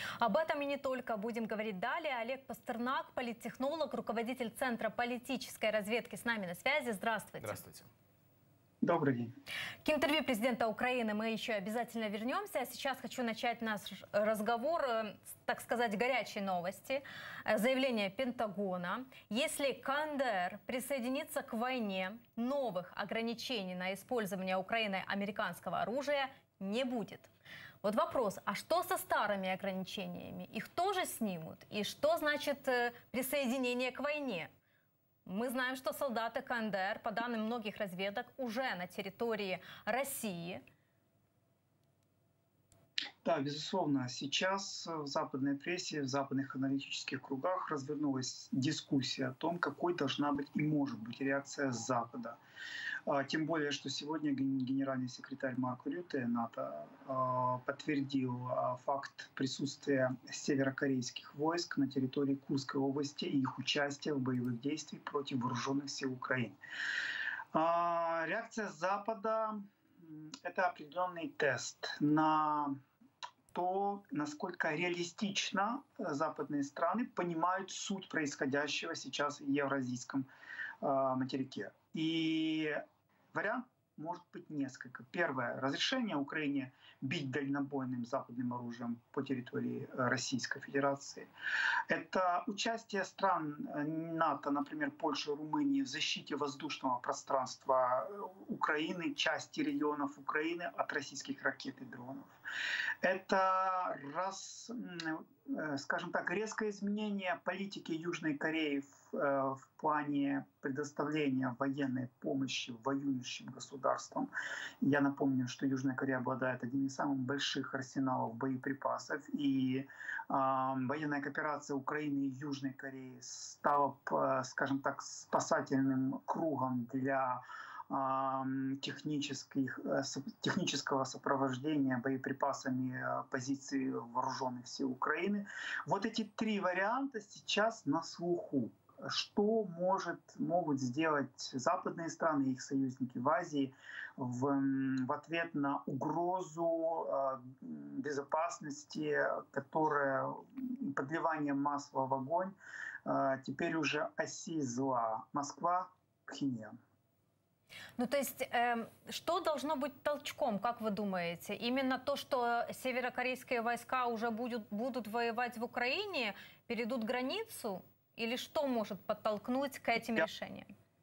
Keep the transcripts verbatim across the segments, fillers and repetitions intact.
Об этом и не только будем говорить далее. Олег Пастернак, политтехнолог, руководитель Центра политической разведки, с нами на связи. Здравствуйте. Здравствуйте. Добрый день. К интервью президента Украины мы еще обязательно вернемся. Сейчас хочу начать наш разговор, с, так сказать, горячей новости. Заявление Пентагона. Если КНДР присоединится к войне, новых ограничений на использование Украиной американского оружия не будет. Вот вопрос, а что со старыми ограничениями? Их тоже снимут? И что значит присоединение к войне? Мы знаем, что солдаты КНДР, по данным многих разведок, уже на территории России. Да, безусловно, сейчас в западной прессе, в западных аналитических кругах развернулась дискуссия о том, какой должна быть и может быть реакция с Запада. Тем более, что сегодня генеральный секретарь Марк Рютте НАТО подтвердил факт присутствия северокорейских войск на территории Курской области и их участия в боевых действиях против вооруженных сил Украины. Реакция Запада — это определенный тест на то, насколько реалистично западные страны понимают суть происходящего сейчас в евразийском э, материке. И вариант может быть несколько. Первое — разрешение Украине бить дальнобойным западным оружием по территории Российской Федерации. Это участие стран НАТО, например, Польши, Румынии, в защите воздушного пространства Украины, части регионов Украины от российских ракет и дронов. Это, раз, скажем так, резкое изменение политики Южной Кореи в, в плане предоставления военной помощи воюющим государствам. Я напомню, что Южная Корея обладает одним из самых больших арсеналов боеприпасов, и э, военная кооперация Украины и Южной Кореи стала, скажем так, спасательным кругом для технических, технического сопровождения боеприпасами позиций вооруженных сил Украины. Вот эти три варианта сейчас на слуху. Что может, могут сделать западные страны и их союзники в Азии в, в ответ на угрозу э, безопасности, которая подливанием масла в огонь э, теперь уже оси зла Москва, Пхеньян. Ну, то есть, э, что должно быть толчком, как вы думаете? Именно то, что северокорейские войска уже будут, будут воевать в Украине, перейдут границу? Или что может подтолкнуть к этим Я, решениям?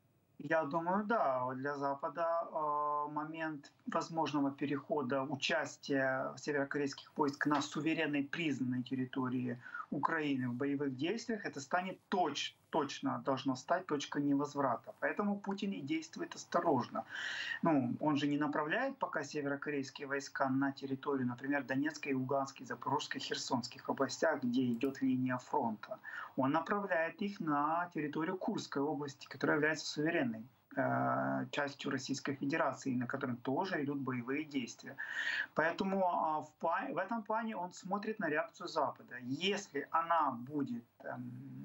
Я думаю, да. Для Запада э, момент возможного перехода участия северокорейских войск на суверенной признанной территории Украины в боевых действиях, это станет точно. точно должно стать точкой невозврата. Поэтому Путин и действует осторожно. Ну, он же не направляет пока северокорейские войска на территорию, например, Донецкой, Луганской, Запорожской, Херсонских областях, где идет линия фронта. Он направляет их на территорию Курской области, которая является суверенной э, частью Российской Федерации, на которой тоже идут боевые действия. Поэтому э, в, плане, в этом плане он смотрит на реакцию Запада. Если она будет э,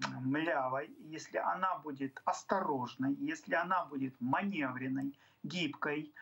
млявой, если она будет осторожной, если она будет маневренной, гибкой,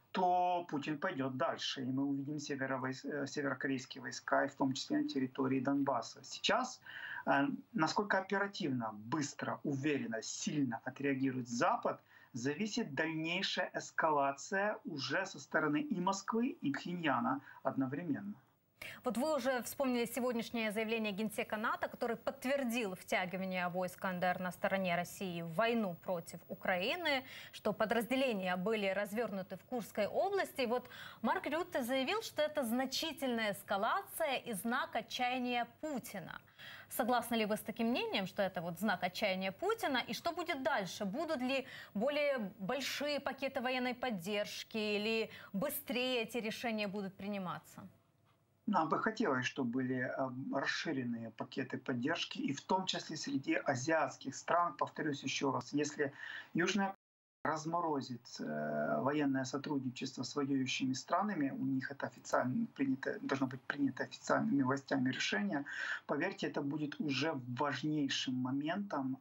то Путин пойдет дальше, и мы увидим северокорейские войска, и в том числе на территории Донбасса. Сейчас, насколько оперативно, быстро, уверенно, сильно отреагирует Запад, зависит дальнейшая эскалация уже со стороны и Москвы, и Пхеньяна одновременно. Вот вы уже вспомнили сегодняшнее заявление генсека НАТО, который подтвердил втягивание войск КНДР на стороне России в войну против Украины, что подразделения были развернуты в Курской области. И вот Марк Рютте заявил, что это значительная эскалация и знак отчаяния Путина. Согласны ли вы с таким мнением, что это вот знак отчаяния Путина? И что будет дальше? Будут ли более большие пакеты военной поддержки или быстрее эти решения будут приниматься? Нам бы хотелось, чтобы были расширенные пакеты поддержки, и в том числе среди азиатских стран. Повторюсь еще раз, если Южная Корея разморозит военное сотрудничество с воюющими странами, у них это официально принято, должно быть принято официальными властями решение, поверьте, это будет уже важнейшим моментом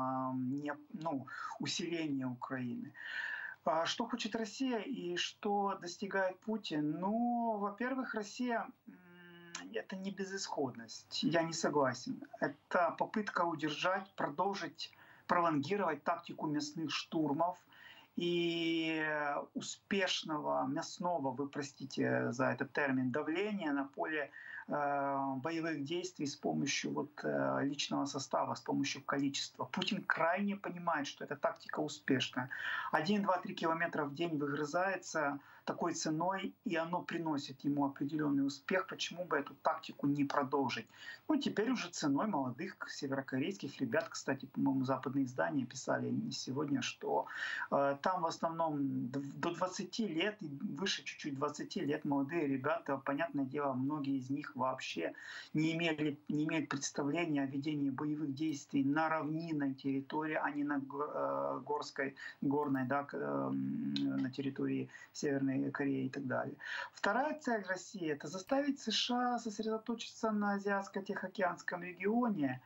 ну, усиления Украины. Что хочет Россия и что достигает Путин? Ну, во-первых, Россия это не безысходность, я не согласен. Это попытка удержать, продолжить, пролонгировать тактику мясных штурмов и успешного мясного, вы простите за этот термин, давления на поле э, боевых действий с помощью вот, э, личного состава, с помощью количества. Путин крайне понимает, что эта тактика успешная. Один, два, три километра в день выгрызается такой ценой, и оно приносит ему определенный успех. Почему бы эту тактику не продолжить? Ну, теперь уже ценой молодых северокорейских ребят. Кстати, по-моему, западные издания писали не сегодня, что э, там в основном до двадцати лет и выше чуть-чуть двадцати лет молодые ребята. Понятное дело, многие из них вообще не, имели, не имеют представления о ведении боевых действий на равнинной территории, а не на э, горской, горной, да, э, на территории Северной Кореи и так далее. Вторая цель России — это заставить США сосредоточиться на Азиатско-Тихоокеанском регионе,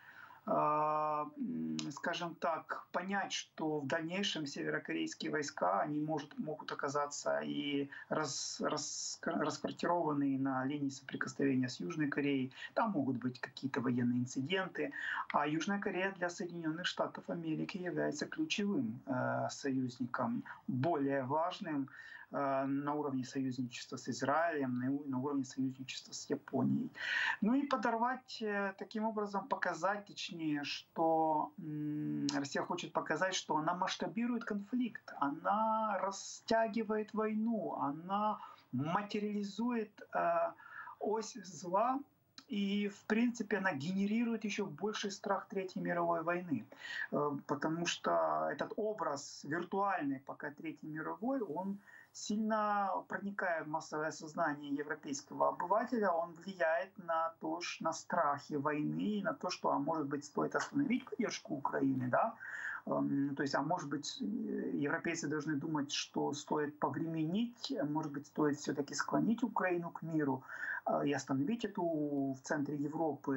скажем так, понять, что в дальнейшем северокорейские войска, они может, могут оказаться и рас, рас, расквартированы на линии соприкосновения с Южной Кореей. Там могут быть какие-то военные инциденты. А Южная Корея для Соединенных Штатов Америки является ключевым э, союзником, более важным э, на уровне союзничества с Израилем, на, на уровне союзничества с Японией. Ну и подорвать, э, таким образом показать, точнее, что Россия хочет показать, что она масштабирует конфликт, она растягивает войну, она материализует э, ось зла, и, в принципе, она генерирует еще больший страх Третьей мировой войны. Э, потому что этот образ виртуальный пока Третьей мировой, он сильно проникая в массовое сознание европейского обывателя, он влияет на то, на страхи войны, на то, что, а может быть, стоит остановить поддержку Украины, да? То есть, а может быть, европейцы должны думать, что стоит повременить, может быть, стоит все-таки склонить Украину к миру и остановить эту в центре Европы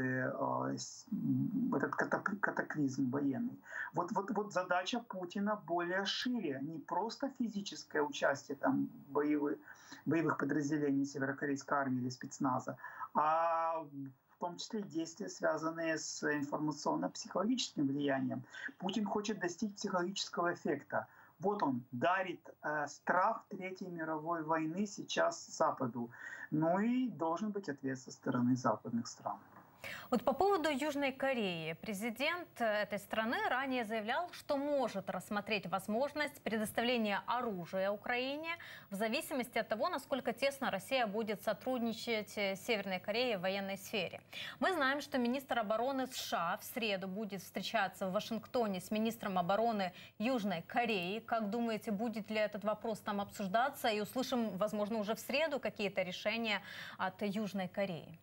этот катаклизм военный. Вот, вот, вот задача Путина более шире, не просто физическое участие там, боевых, боевых подразделений северокорейской армии или спецназа, а в том числе и действия, связанные с информационно-психологическим влиянием. Путин хочет достичь психологического эффекта. Вот он дарит э, страх Третьей мировой войны сейчас Западу. Ну и должен быть ответ со стороны западных стран. Вот по поводу Южной Кореи. Президент этой страны ранее заявлял, что может рассмотреть возможность предоставления оружия Украине в зависимости от того, насколько тесно Россия будет сотрудничать с Северной Кореей в военной сфере. Мы знаем, что министр обороны США в среду будет встречаться в Вашингтоне с министром обороны Южной Кореи. Как думаете, будет ли этот вопрос там обсуждаться? И услышим, возможно, уже в среду какие-то решения от Южной Кореи?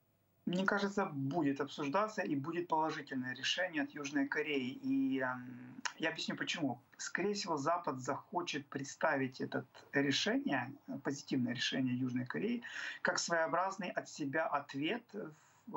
Мне кажется, будет обсуждаться и будет положительное решение от Южной Кореи. И э, я объясню почему. Скорее всего, Запад захочет представить это решение, позитивное решение Южной Кореи, как своеобразный от себя ответ в,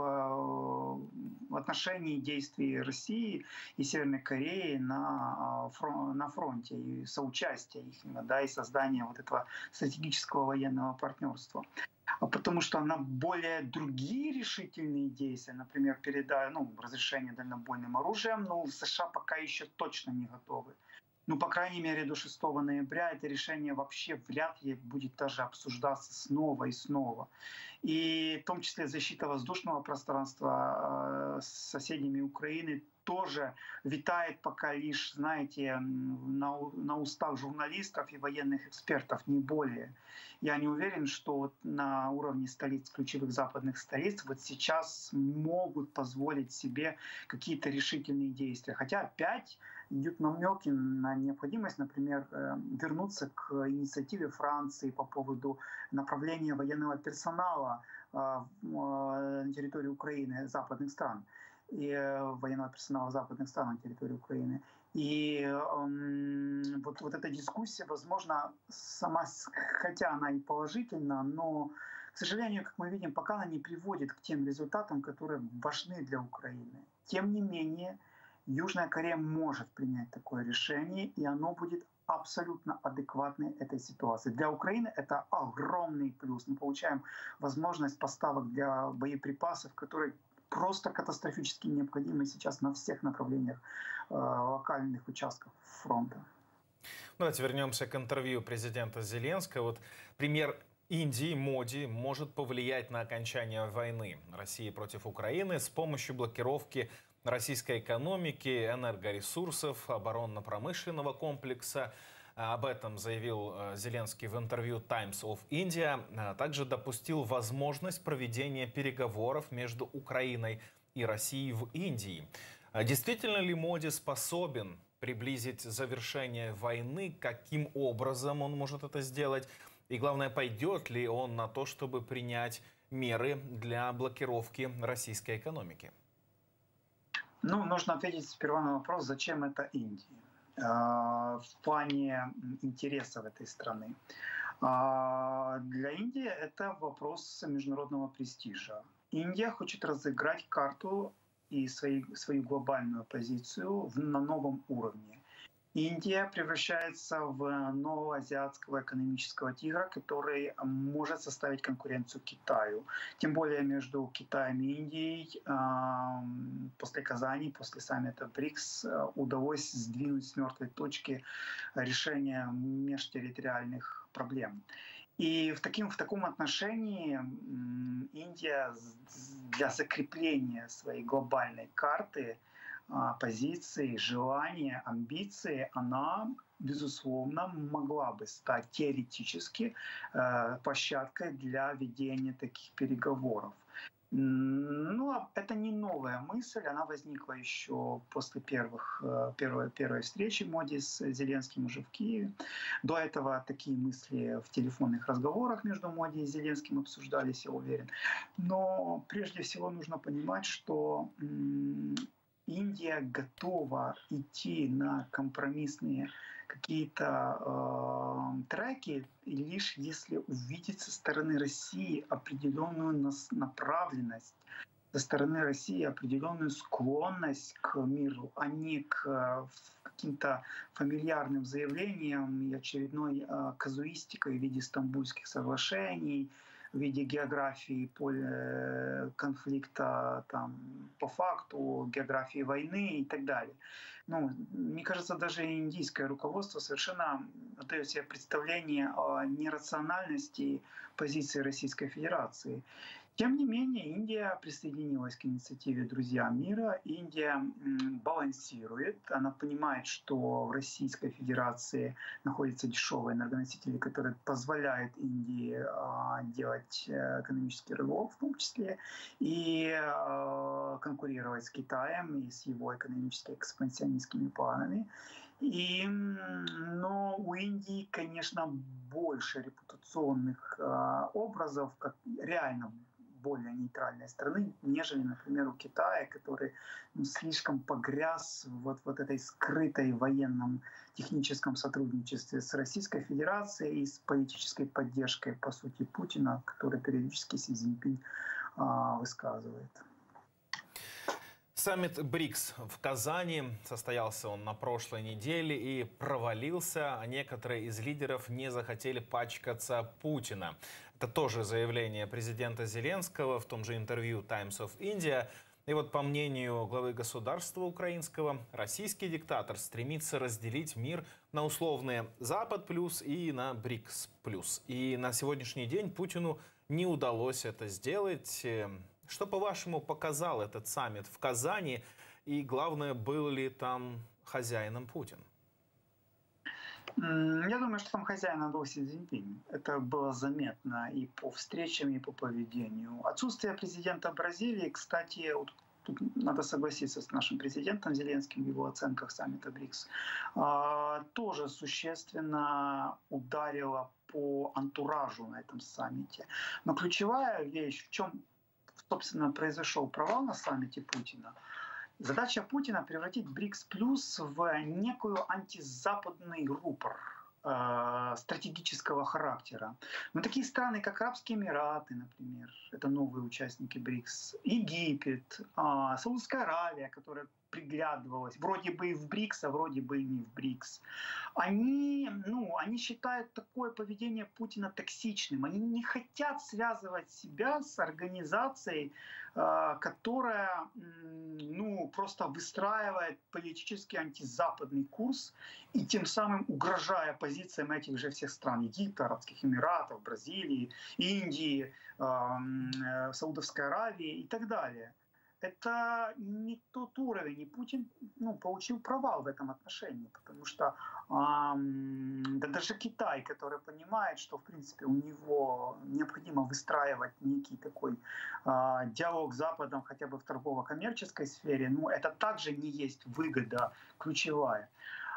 э, в отношении действий России и Северной Кореи на, фрон, на фронте и соучастия их, да, и создания вот этого стратегического военного партнерства. Потому что на более другие решительные действия, например, передая, ну, разрешение дальнобойным оружием, ну, США пока еще точно не готовы. Ну, по крайней мере, до шестого ноября это решение вообще вряд ли будет даже обсуждаться снова и снова. И в том числе защита воздушного пространства э, с соседями Украины тоже витает пока лишь, знаете, на, на устах журналистов и военных экспертов, не более. Я не уверен, что вот на уровне столиц, ключевых западных столиц, вот сейчас могут позволить себе какие-то решительные действия. Хотя опять идут намеки на необходимость, например, вернуться к инициативе Франции по поводу направления военного персонала на территории Украины, западных стран, и военного персонала западных стран на территории Украины. И э, вот, вот эта дискуссия, возможно, сама, хотя она и положительна, но, к сожалению, как мы видим, пока она не приводит к тем результатам, которые важны для Украины. Тем не менее, Южная Корея может принять такое решение, и оно будет абсолютно адекватны этой ситуации. Для Украины это огромный плюс. Мы получаем возможность поставок для боеприпасов, которые просто катастрофически необходимы сейчас на всех направлениях э, локальных участков фронта. Давайте вернемся к интервью президента Зеленского. Вот пример Индии, Моди, может повлиять на окончание войны России против Украины с помощью блокировки российской экономики, энергоресурсов, оборонно-промышленного комплекса. Об этом заявил Зеленский в интервью Times of India. Также допустил возможность проведения переговоров между Украиной и Россией в Индии. Действительно ли Моди способен приблизить завершение войны? Каким образом он может это сделать? И главное, пойдет ли он на то, чтобы принять меры для блокировки российской экономики? Ну, нужно ответить сперва на вопрос, зачем это Индии в плане интересов этой страны. Для Индии это вопрос международного престижа. Индия хочет разыграть карту и свои, свою глобальную позицию на новом уровне. Индия превращается в нового азиатского экономического тигра, который может составить конкуренцию Китаю. Тем более между Китаем и Индией после Казани, после саммита БРИКС удалось сдвинуть с мертвой точки решение межтерриториальных проблем. И в, таким, в таком отношении Индия для закрепления своей глобальной карты, позиции, желания, амбиции, она, безусловно, могла бы стать теоретически площадкой для ведения таких переговоров. Ну, это не новая мысль, она возникла еще после первых, первой, первой встречи Моди с Зеленским уже в Киеве. До этого такие мысли в телефонных разговорах между Моди и Зеленским обсуждались, я уверен. Но прежде всего нужно понимать, что Индия готова идти на компромиссные какие-то э, треки, лишь если увидеть со стороны России определенную направленность, со стороны России определенную склонность к миру, а не к каким-то фамильярным заявлениям и очередной э, казуистикой в виде Стамбульских соглашений, в виде географии конфликта там, по факту, географии войны и так далее. Ну, мне кажется, даже индийское руководство совершенно дает себе представление о нерациональности позиции Российской Федерации. Тем не менее, Индия присоединилась к инициативе «Друзья мира». Индия балансирует. Она понимает, что в Российской Федерации находятся дешевые энергоносители, которые позволяют Индии делать экономический рывок в том числе и конкурировать с Китаем и с его экономически экспансионистскими планами. И, но у Индии, конечно, больше репутационных образов, как реально более нейтральной страны, нежели, например, у Китая, который ну, слишком погряз вот, вот этой скрытой военном техническом сотрудничестве с Российской Федерацией и с политической поддержкой, по сути, Путина, который периодически Си Цзиньпинь а, высказывает. Саммит БРИКС в Казани. Состоялся он на прошлой неделе и провалился, а некоторые из лидеров не захотели пачкаться Путина. Это тоже заявление президента Зеленского в том же интервью Times of India. И вот по мнению главы государства украинского, российский диктатор стремится разделить мир на условные Запад плюс и на БРИКС плюс. И на сегодняшний день Путину не удалось это сделать. Что, по-вашему, показал этот саммит в Казани? И главное, был ли там хозяином Путин? Я думаю, что там хозяином был Си Цзиньпинь. Это было заметно и по встречам, и по поведению. Отсутствие президента Бразилии, кстати, вот тут надо согласиться с нашим президентом Зеленским в его оценках саммита БРИКС, тоже существенно ударило по антуражу на этом саммите. Но ключевая вещь, в чем, собственно, произошел провал на саммите Путина. Задача Путина — превратить БРИКС плюс в некую антизападный рупор. стратегического характера. Но такие страны, как Арабские Эмираты, например, это новые участники БРИКС, Египет, Саудовская Аравия, которая приглядывалась, вроде бы и в БРИКС, а вроде бы и не в БРИКС, они, ну, они считают такое поведение Путина токсичным. Они не хотят связывать себя с организацией, которая, ну, просто выстраивает политический антизападный курс и тем самым угрожая позициям этих же всех стран: Египта, Арабских Эмиратов, Бразилии, Индии, Саудовской Аравии и так далее. Это не тот уровень, и Путин, ну, получил провал в этом отношении, потому что эм, да даже Китай, который понимает, что в принципе у него необходимо выстраивать некий такой э, диалог с Западом хотя бы в торгово-коммерческой сфере, ну, это также не есть выгода ключевая.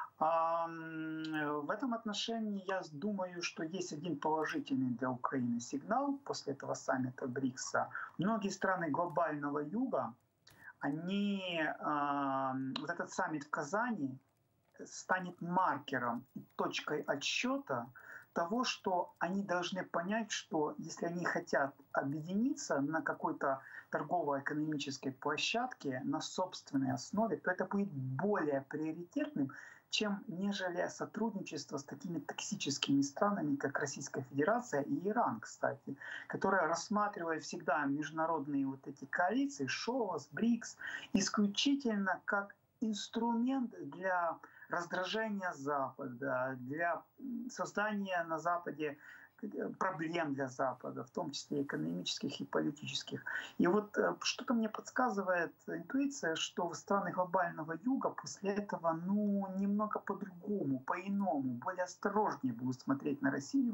В этом отношении я думаю, что есть один положительный для Украины сигнал после этого саммита БРИКСа. Многие страны глобального юга, они, вот этот саммит в Казани станет маркером и точкой отсчета того, что они должны понять, что если они хотят объединиться на какой-то торгово-экономической площадке на собственной основе, то это будет более приоритетным, чем нежели сотрудничество с такими токсическими странами, как Российская Федерация и Иран, кстати, которые рассматривают всегда международные вот эти коалиции, ШОС, БРИКС, исключительно как инструмент для раздражения Запада, для создания на Западе проблем для Запада, в том числе экономических и политических. И вот что-то мне подсказывает интуиция, что страны глобального юга после этого, ну, немного по-другому, по-иному, более осторожнее будут смотреть на Россию.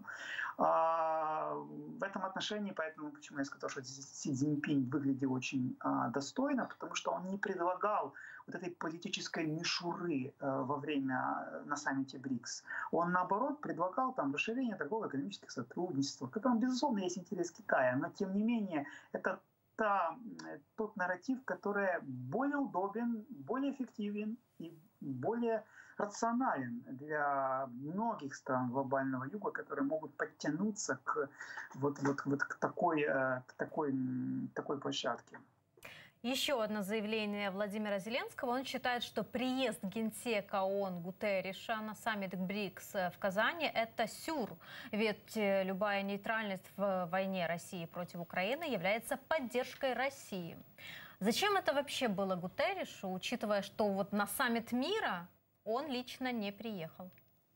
А, в этом отношении, поэтому почему я сказал, что Си Цзиньпинь выглядел очень а, достойно, потому что он не предлагал вот этой политической мишуры а, во время на саммите БРИКС. Он, наоборот, предлагал там расширение торгово-экономических сотрудничества, в котором, безусловно, есть интерес Китая, но, тем не менее, это та, тот нарратив, который более удобен, более эффективен и более рационален для многих стран глобального юга, которые могут подтянуться к, вот, вот, вот, к, такой, к такой, такой площадке. Еще одно заявление Владимира Зеленского. Он считает, что приезд генсека ООН Гутерриша на саммит БРИКС в Казани – это сюр. Ведь любая нейтральность в войне России против Украины является поддержкой России. Зачем это вообще было Гутерришу, учитывая, что вот на саммит мира он лично не приехал?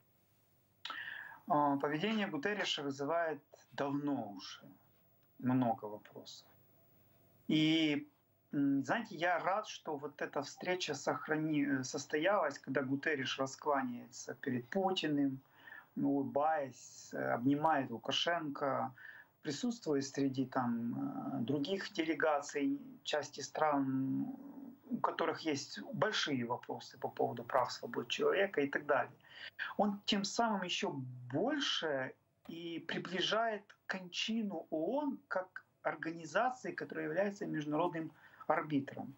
Поведение Гутерриша вызывает давно уже много вопросов. И знаете, я рад, что вот эта встреча сохрани... состоялась, когда Гутерриш раскланяется перед Путиным, улыбаясь, обнимает Лукашенко, присутствует среди там других делегаций, части стран, у которых есть большие вопросы по поводу прав, свобод человека и так далее. Он тем самым еще больше и приближает кончину ООН как организации, которая является международным арбитром.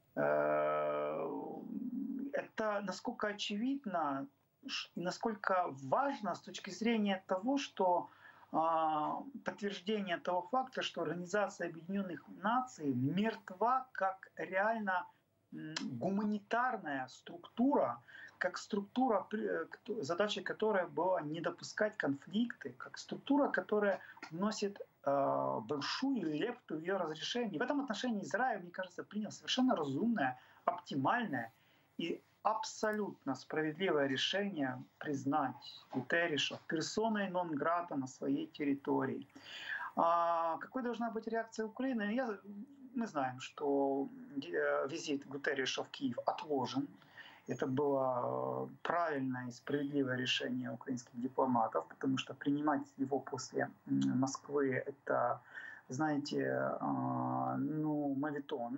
Это насколько очевидно и насколько важно с точки зрения того, что подтверждение того факта, что Организация Объединенных Наций мертва как реально гуманитарная структура, как структура, задача которой была не допускать конфликты, как структура, которая вносит большую лепту в ее разрешение. В этом отношении Израиль, мне кажется, принял совершенно разумное, оптимальное и абсолютно справедливое решение признать Гутерриша персоной нон-грата на своей территории. А какой должна быть реакция Украины? Я, мы знаем, что визит Гутерриша в Киев отложен. Это было правильное и справедливое решение украинских дипломатов, потому что принимать его после Москвы — это, знаете, ну, моветон.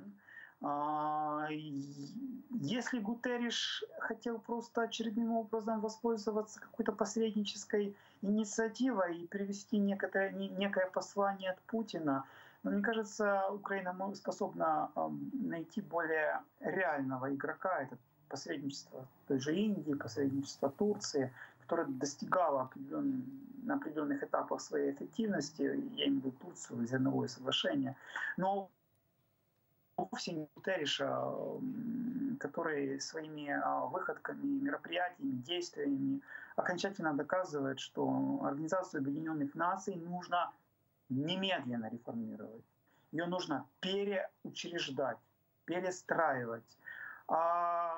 Если Гутерриш хотел просто очередным образом воспользоваться какой-то посреднической инициативой и привести некое, некое послание от Путина, но мне кажется, Украина способна найти более реального игрока. Это посредничество той же Индии, посредничество Турции, которая достигала определенных, на определенных этапах своей эффективности, я имею в виду Турцию, зерновое соглашение, но вовсе не Гутерриша, который своими выходками, мероприятиями, действиями окончательно доказывает, что Организацию Объединенных Наций нужно немедленно реформировать. Ее нужно переучреждать, перестраивать. А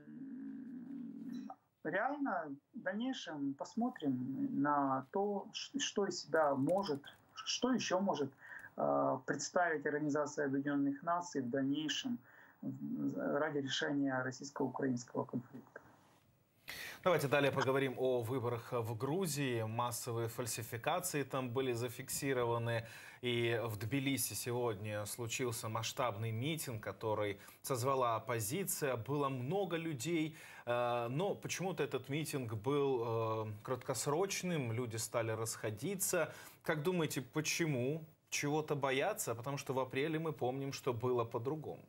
реально в дальнейшем посмотрим на то, что из себя может, что еще может представить Организация Объединенных Наций в дальнейшем ради решения российско-украинского конфликта. Давайте далее поговорим о выборах в Грузии. Массовые фальсификации там были зафиксированы. И в Тбилиси сегодня случился масштабный митинг, который созвала оппозиция. Было много людей, но почему-то этот митинг был краткосрочным. Люди стали расходиться. Как думаете, почему? Чего-то боятся? Потому что в апреле мы помним, что было по-другому.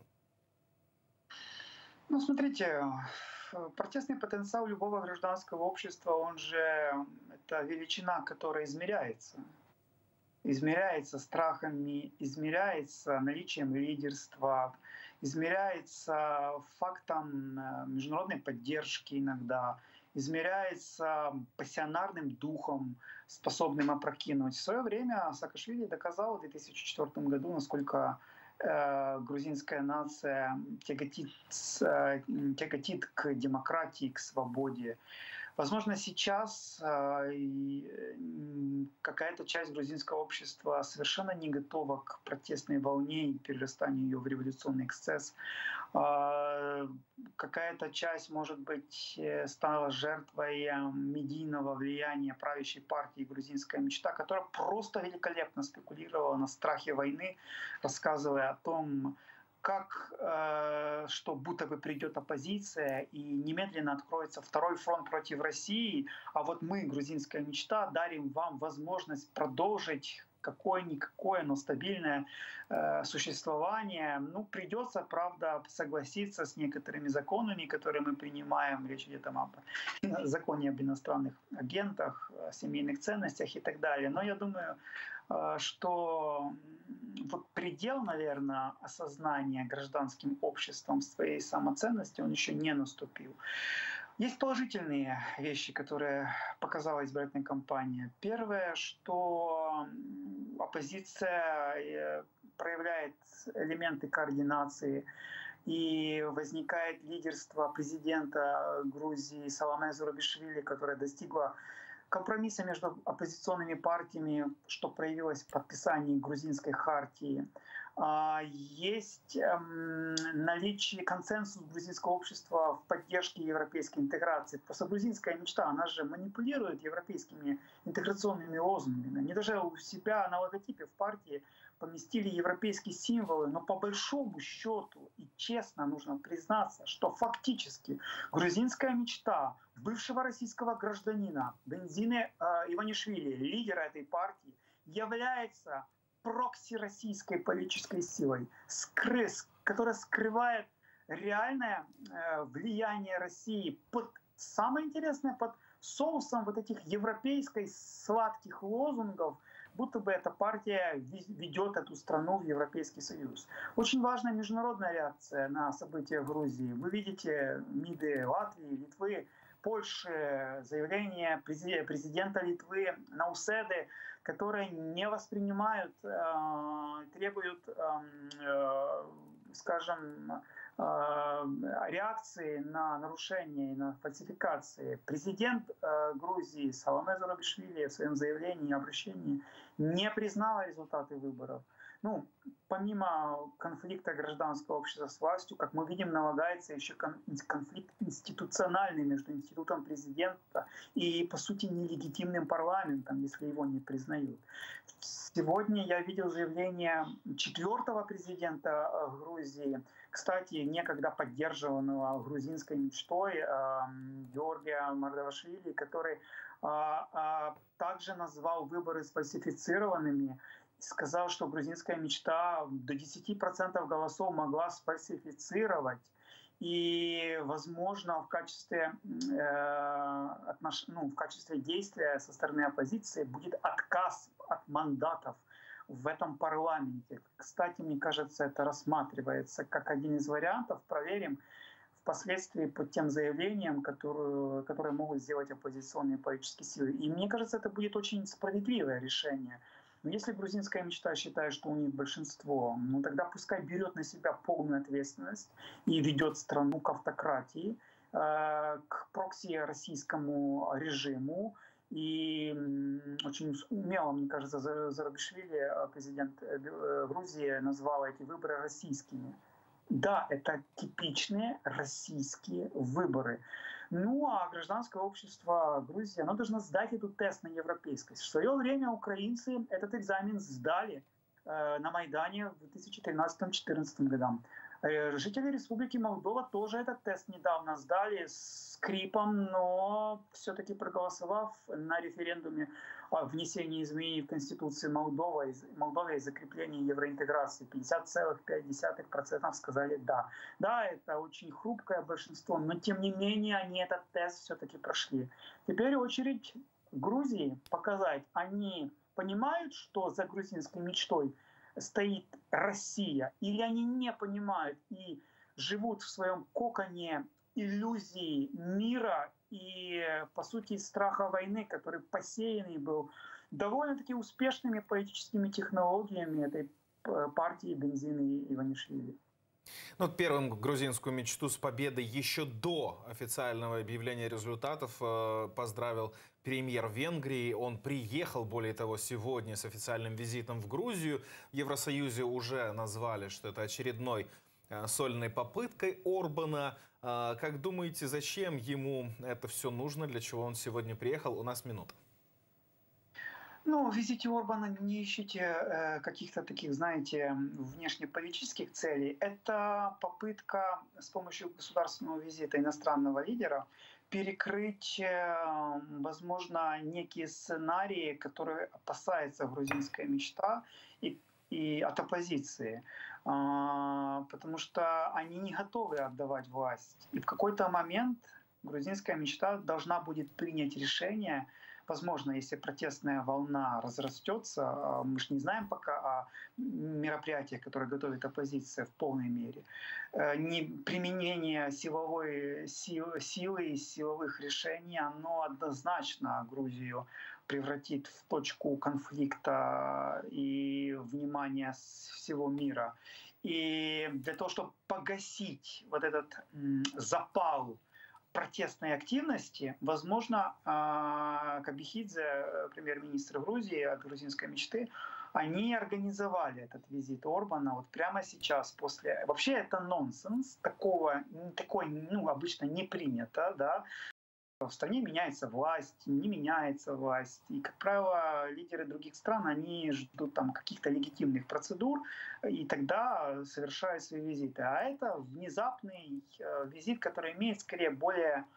Ну, смотрите, протестный потенциал любого гражданского общества, он же, это величина, которая измеряется. Измеряется страхами, измеряется наличием лидерства, измеряется фактом международной поддержки иногда, измеряется пассионарным духом, способным опрокинуть. В свое время Саакашвили доказал в две тысячи четвёртом году, насколько э, грузинская нация тяготит, э, тяготит к демократии, к свободе. Возможно, сейчас э, какая-то часть грузинского общества совершенно не готова к протестной волне и перерастанию ее в революционный эксцесс. Э, какая-то часть, может быть, стала жертвой медийного влияния правящей партии «Грузинская мечта», которая просто великолепно спекулировала на страхе войны, рассказывая о том, как, э, что будто бы придет оппозиция и немедленно откроется второй фронт против России, а вот мы, грузинская мечта, дарим вам возможность продолжить какое-никакое, но стабильное э, существование. Ну, придется, правда, согласиться с некоторыми законами, которые мы принимаем. Речь идет там о законе об иностранных агентах, о семейных ценностях и так далее. Но я думаю, э, что вот предел, наверное, осознания гражданским обществом своей самоценности, он еще не наступил. Есть положительные вещи, которые показала избирательная кампания. Первое, что оппозиция проявляет элементы координации, и возникает лидерство президента Грузии Саломе Зурабишвили, которая достигла компромисса между оппозиционными партиями, что проявилось в подписании грузинской хартии. Есть наличие консенсуса грузинского общества в поддержке европейской интеграции. Просто грузинская мечта, она же манипулирует европейскими интеграционными лозунгами. Они даже у себя на логотипе в партии поместили европейские символы, но по большому счету и честно нужно признаться, что фактически грузинская мечта бывшего российского гражданина Бензине э, Иванишвили, лидера этой партии, является прокси-российской политической силой, скрыс, которая скрывает реальное э, влияние России под, самое интересное, под соусом вот этих европейских сладких лозунгов, будто бы эта партия ведет эту страну в Европейский Союз. Очень важная международная реакция на события в Грузии. Вы видите МИДы Латвии, Литвы, Польши, заявления президента Литвы Науседы, которые не воспринимают, требуют, скажем, реакции на нарушения и на фальсификации. Президент Грузии Саломе Зурабишвили в своем заявлении и обращении не признала результаты выборов. Ну, помимо конфликта гражданского общества с властью, как мы видим, налагается еще конфликт институциональный между институтом президента и, по сути, нелегитимным парламентом, если его не признают. Сегодня я видел заявление четвертого президента Грузии, кстати, некогда поддерживаемого грузинской мечтой Георгия Мардавашвили, который также назвал выборы сфальсифицированными сказал, что грузинская мечта до десяти процентов голосов могла сфальсифицировать. И, возможно, в качестве, э, отнош... ну, в качестве действия со стороны оппозиции будет отказ от мандатов в этом парламенте. Кстати, мне кажется, это рассматривается как один из вариантов. Проверим впоследствии по тем заявлениям, которые, которые могут сделать оппозиционные политические силы. И мне кажется, это будет очень справедливое решение. Но если грузинская мечта считает, что у них большинство, ну тогда пускай берет на себя полную ответственность и ведет страну к автократии, э, к прокси российскому режиму. И очень умело, мне кажется, Зарубишвили, президент Грузии, назвал эти выборы российскими. Да, это типичные российские выборы. Ну а гражданское общество Грузии, оно должно сдать этот тест на европейскость. В свое время украинцы этот экзамен сдали э, на Майдане в две тысячи тринадцатом — две тысячи четырнадцатом годам. Э, жители Республики Молдова тоже этот тест недавно сдали с скрипом, но все-таки проголосовав на референдуме о внесении изменений в Конституцию Молдовы, Молдовы и закреплении евроинтеграции. пятьдесят целых пять десятых процента сказали «да». Да, это очень хрупкое большинство, но тем не менее они этот тест все-таки прошли. Теперь очередь Грузии показать, они понимают, что за грузинской мечтой стоит Россия, или они не понимают и живут в своем коконе иллюзии мира и, по сути, страха войны, который посеянный был довольно-таки успешными политическими технологиями этой партии Бензина и Иванишвили. Ну, первым грузинскую мечту с победой еще до официального объявления результатов э, поздравил премьер Венгрии. Он приехал, более того, сегодня с официальным визитом в Грузию. В Евросоюзе уже назвали, что это очередной э, сольной попыткой Орбана. Э, как думаете, зачем ему это все нужно? Для чего он сегодня приехал? У нас минута. Ну, в визите Орбана не ищите э, каких-то таких, знаете, внешнеполитических целей. Это попытка с помощью государственного визита иностранного лидера перекрыть, э, возможно, некие сценарии, которые опасается грузинская мечта и, и от оппозиции. Э, потому что они не готовы отдавать власть. И в какой-то момент грузинская мечта должна будет принять решение. Возможно, если протестная волна разрастется, мы же не знаем пока о мероприятиях, которые готовит оппозиция в полной мере, не применение силовой силы, силы и силовых решений, оно однозначно Грузию превратит в точку конфликта и внимания всего мира. И для того, чтобы погасить вот этот запал протестной активности, возможно, Кабихидзе, премьер-министр Грузии от грузинской мечты, они организовали этот визит Орбана вот прямо сейчас после. Вообще это нонсенс, такого, такой, ну, обычно не принято, да. В стране меняется власть, не меняется власть. И, как правило, лидеры других стран, они ждут там каких-то легитимных процедур, и тогда совершают свои визиты. А это внезапный визит, который имеет скорее более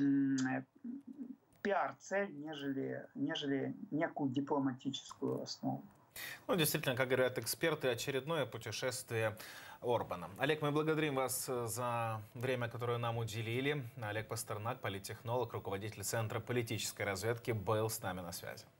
пиар-цель, нежели, нежели некую дипломатическую основу. Ну, действительно, как говорят эксперты, очередное путешествие Орбана. Олег, мы благодарим вас за время, которое нам уделили. Олег Пастернак, политтехнолог, руководитель Центра политической разведки, был с нами на связи.